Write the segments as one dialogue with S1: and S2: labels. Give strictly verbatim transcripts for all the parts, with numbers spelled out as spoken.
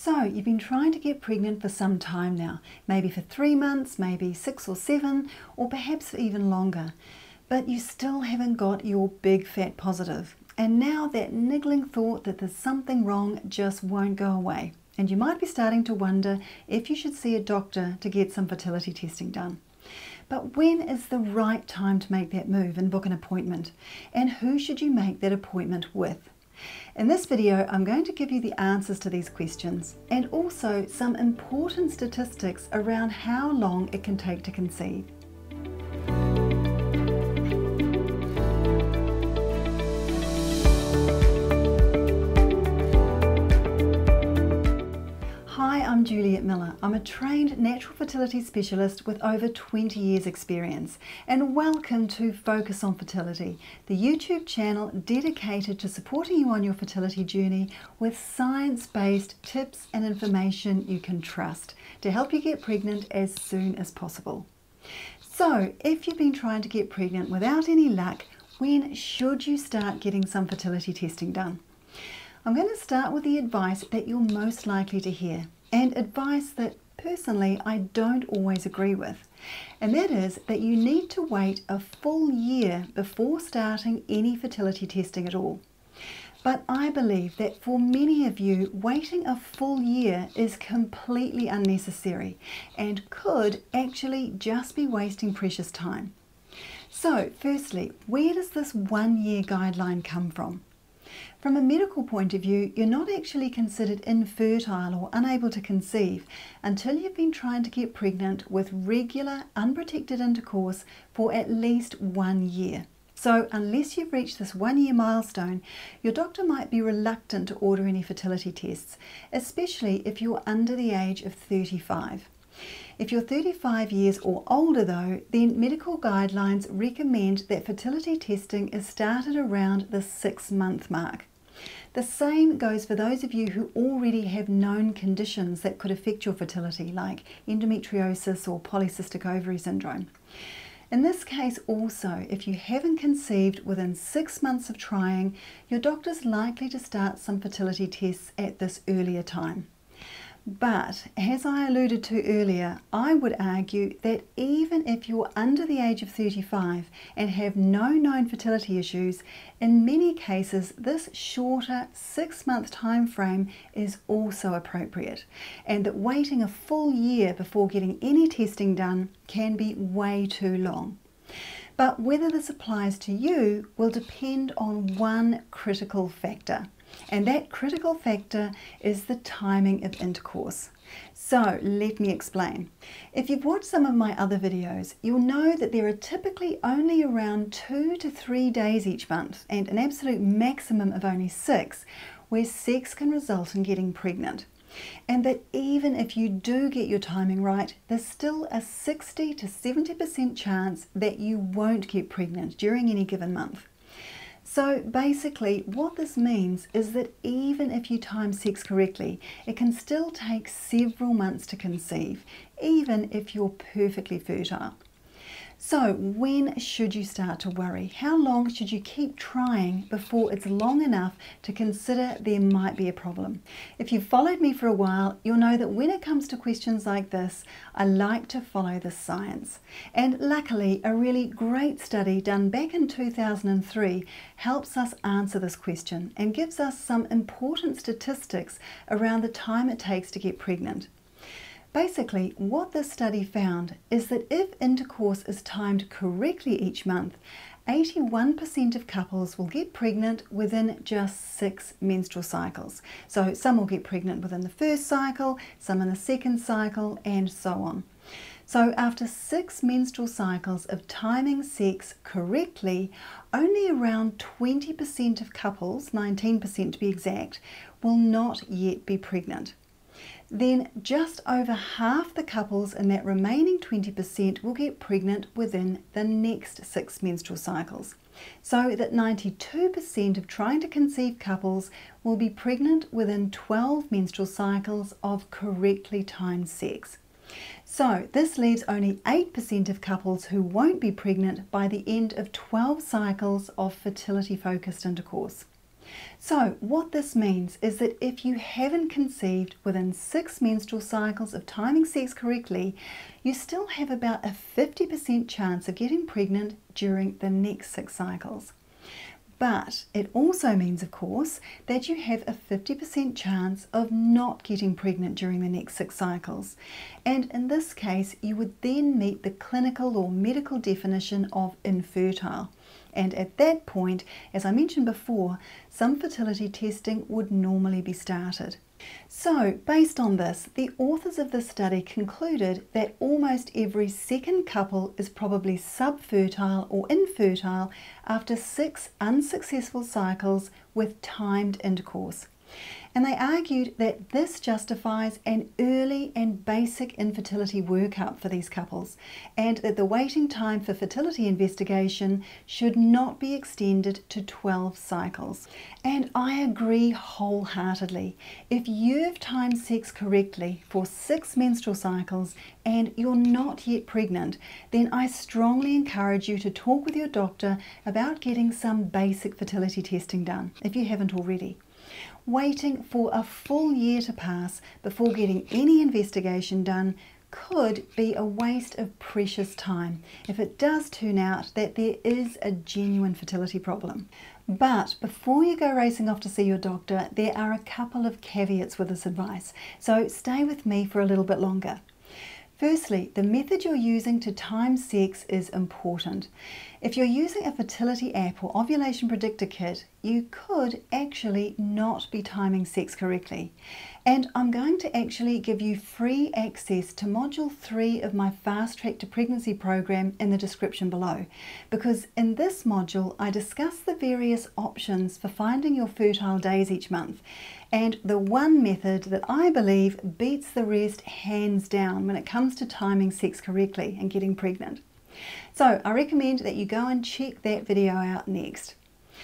S1: So you've been trying to get pregnant for some time now, maybe for three months, maybe six or seven, or perhaps for even longer. But you still haven't got your big fat positive. And now that niggling thought that there's something wrong just won't go away. And you might be starting to wonder if you should see a doctor to get some fertility testing done. But when is the right time to make that move and book an appointment? And who should you make that appointment with? In this video, I'm going to give you the answers to these questions and also some important statistics around how long it can take to conceive. Hi, I'm Juliette Millar. I'm a trained natural fertility specialist with over twenty years experience, and welcome to Focus on Fertility, the YouTube channel dedicated to supporting you on your fertility journey with science-based tips and information you can trust to help you get pregnant as soon as possible. So, if you've been trying to get pregnant without any luck, when should you start getting some fertility testing done? I'm going to start with the advice that you're most likely to hear, and advice that personally I don't always agree with, and that is that you need to wait a full year before starting any fertility testing at all. But I believe that for many of you, waiting a full year is completely unnecessary and could actually just be wasting precious time. So firstly, where does this one year guideline come from? From a medical point of view, you're not actually considered infertile or unable to conceive until you've been trying to get pregnant with regular, unprotected intercourse for at least one year. So unless you've reached this one year milestone, your doctor might be reluctant to order any fertility tests, especially if you're under the age of thirty-five. If you're thirty-five years or older though, then medical guidelines recommend that fertility testing is started around the six month mark. The same goes for those of you who already have known conditions that could affect your fertility, like endometriosis or polycystic ovary syndrome. In this case also, if you haven't conceived within six months of trying, your doctor's likely to start some fertility tests at this earlier time. But, as I alluded to earlier, I would argue that even if you're under the age of thirty-five and have no known fertility issues, in many cases this shorter six-month time frame is also appropriate, and that waiting a full year before getting any testing done can be way too long. But whether this applies to you will depend on one critical factor. And that critical factor is the timing of intercourse. So let me explain. If you've watched some of my other videos, you'll know that there are typically only around two to three days each month, and an absolute maximum of only six, where sex can result in getting pregnant. And that even if you do get your timing right, there's still a sixty to seventy percent chance that you won't get pregnant during any given month. So basically what this means is that even if you time sex correctly, it can still take several months to conceive, even if you're perfectly fertile. So when should you start to worry? How long should you keep trying before it's long enough to consider there might be a problem? If you've followed me for a while, you'll know that when it comes to questions like this, I like to follow the science. And luckily, a really great study done back in two thousand three helps us answer this question and gives us some important statistics around the time it takes to get pregnant. Basically, what this study found is that if intercourse is timed correctly each month, eighty-one percent of couples will get pregnant within just six menstrual cycles. So some will get pregnant within the first cycle, some in the second cycle, and so on. So after six menstrual cycles of timing sex correctly, only around twenty percent of couples, nineteen percent to be exact, will not yet be pregnant. Then just over half the couples in that remaining twenty percent will get pregnant within the next six menstrual cycles. So that ninety-two percent of trying to conceive couples will be pregnant within twelve menstrual cycles of correctly timed sex. So this leaves only eight percent of couples who won't be pregnant by the end of twelve cycles of fertility-focused intercourse. So what this means is that if you haven't conceived within six menstrual cycles of timing sex correctly, you still have about a fifty percent chance of getting pregnant during the next six cycles. But it also means, of course, that you have a fifty percent chance of not getting pregnant during the next six cycles. And in this case, you would then meet the clinical or medical definition of infertile. And at that point, as I mentioned before, some fertility testing would normally be started. So, based on this, the authors of this study concluded that almost every second couple is probably subfertile or infertile after six unsuccessful cycles with timed intercourse. And they argued that this justifies an early and basic infertility workup for these couples, and that the waiting time for fertility investigation should not be extended to twelve cycles. And I agree wholeheartedly. If you've timed sex correctly for six menstrual cycles and you're not yet pregnant, then I strongly encourage you to talk with your doctor about getting some basic fertility testing done, if you haven't already. Waiting for a full year to pass before getting any investigation done could be a waste of precious time if it does turn out that there is a genuine fertility problem. But before you go racing off to see your doctor, there are a couple of caveats with this advice, so stay with me for a little bit longer. Firstly, the method you're using to time sex is important. If you're using a fertility app or ovulation predictor kit, you could actually not be timing sex correctly. And I'm going to actually give you free access to module three of my Fast Track to Pregnancy program in the description below, because in this module I discuss the various options for finding your fertile days each month, and the one method that I believe beats the rest hands down when it comes to timing sex correctly and getting pregnant. So I recommend that you go and check that video out next.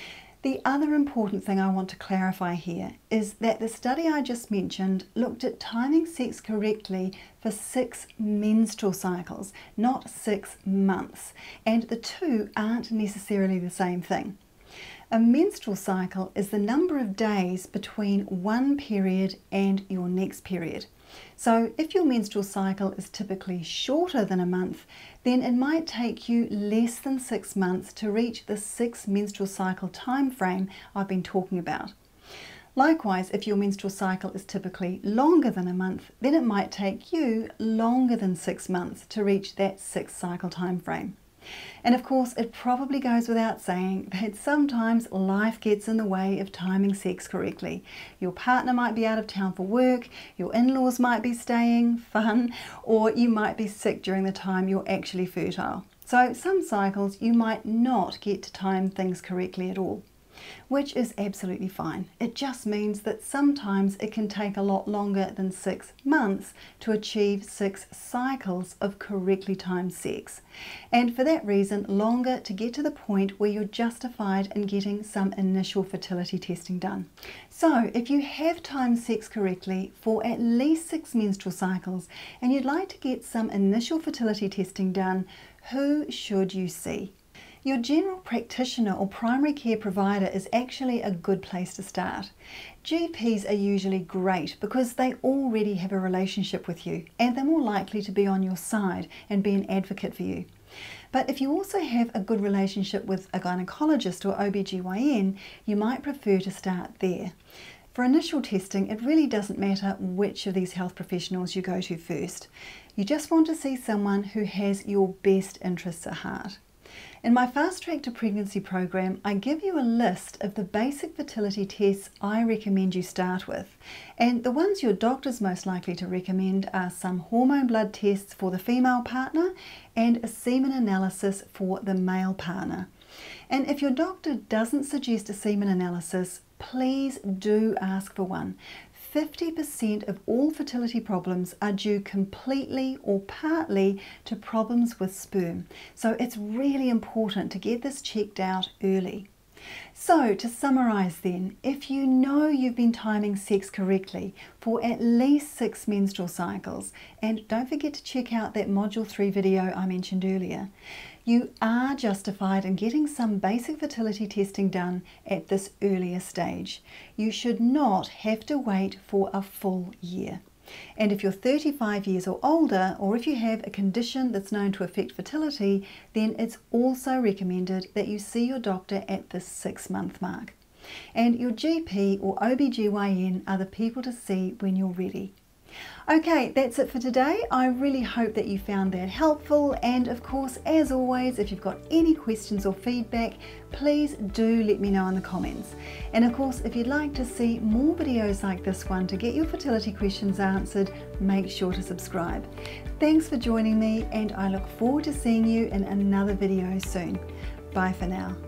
S1: The other important thing I want to clarify here is that the study I just mentioned looked at timing sex correctly for six menstrual cycles, not six months, and the two aren't necessarily the same thing. A menstrual cycle is the number of days between one period and your next period. So if your menstrual cycle is typically shorter than a month, then it might take you less than six months to reach the six menstrual cycle time frame I've been talking about. Likewise, if your menstrual cycle is typically longer than a month, then it might take you longer than six months to reach that six cycle time frame. And of course, it probably goes without saying that sometimes life gets in the way of timing sex correctly. Your partner might be out of town for work, your in-laws might be staying, fun, or you might be sick during the time you're actually fertile. So some cycles you might not get to time things correctly at all, which is absolutely fine. It just means that sometimes it can take a lot longer than six months to achieve six cycles of correctly timed sex. And for that reason, longer to get to the point where you're justified in getting some initial fertility testing done. So if you have timed sex correctly for at least six menstrual cycles and you'd like to get some initial fertility testing done, who should you see? Your general practitioner or primary care provider is actually a good place to start. G Ps are usually great because they already have a relationship with you and they're more likely to be on your side and be an advocate for you. But if you also have a good relationship with a gynecologist or O B G Y N, you might prefer to start there. For initial testing, it really doesn't matter which of these health professionals you go to first. You just want to see someone who has your best interests at heart. In my Fast Track to Pregnancy program, I give you a list of the basic fertility tests I recommend you start with. And the ones your doctor's most likely to recommend are some hormone blood tests for the female partner and a semen analysis for the male partner. And if your doctor doesn't suggest a semen analysis, please do ask for one. fifty percent of all fertility problems are due completely or partly to problems with sperm. So it's really important to get this checked out early. So to summarize then, if you know you've been timing sex correctly for at least six menstrual cycles, and don't forget to check out that module three video I mentioned earlier, you are justified in getting some basic fertility testing done at this earlier stage. You should not have to wait for a full year. And if you're thirty-five years or older, or if you have a condition that's known to affect fertility, then it's also recommended that you see your doctor at the six month mark. And your G P or O B G Y N are the people to see when you're ready. Okay, that's it for today. I really hope that you found that helpful, and of course, as always, if you've got any questions or feedback, please do let me know in the comments. And of course, if you'd like to see more videos like this one to get your fertility questions answered, make sure to subscribe. Thanks for joining me, and I look forward to seeing you in another video soon. Bye for now.